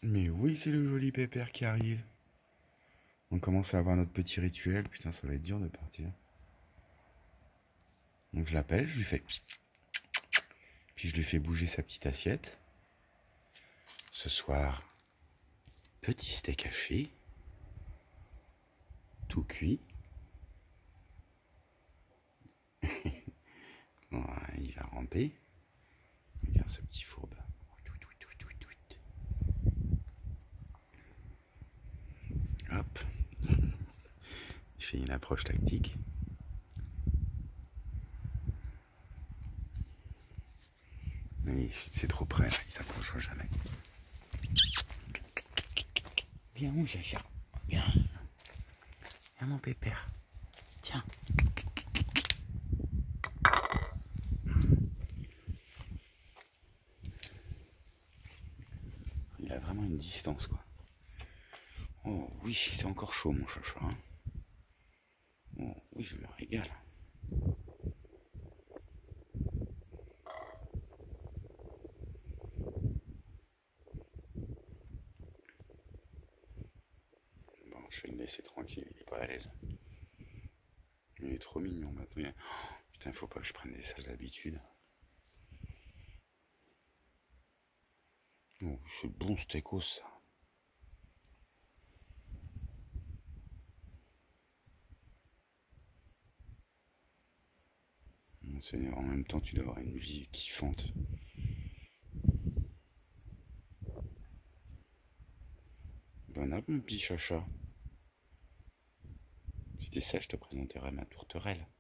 Mais oui, c'est le joli pépère qui arrive. On commence à avoir notre petit rituel. Putain, ça va être dur de partir. Donc je l'appelle, je lui fais... Puis je lui fais bouger sa petite assiette. Ce soir, petit steak haché. Tout cuit. Voilà, il va ramper. Regarde ce petit fourbe. Hop. Il fait une approche tactique. Mais c'est trop près, là. Il s'approchera jamais. Viens mon chacha. Viens. Viens mon pépère. Tiens. Il a vraiment une distance, quoi. Oh oui, c'est encore chaud mon chacha. Hein. Oh oui, je me régale. Bon, je vais le laisser tranquille, il est pas à l'aise. Il est trop mignon maintenant. Oh, putain, faut pas que je prenne des sales habitudes. Oh, c'est bon steakos ça. Mon Seigneur, en même temps, tu dois avoir une vie kiffante. Bon app, mon petit chacha. Si t'es sage, je te présenterai ma tourterelle.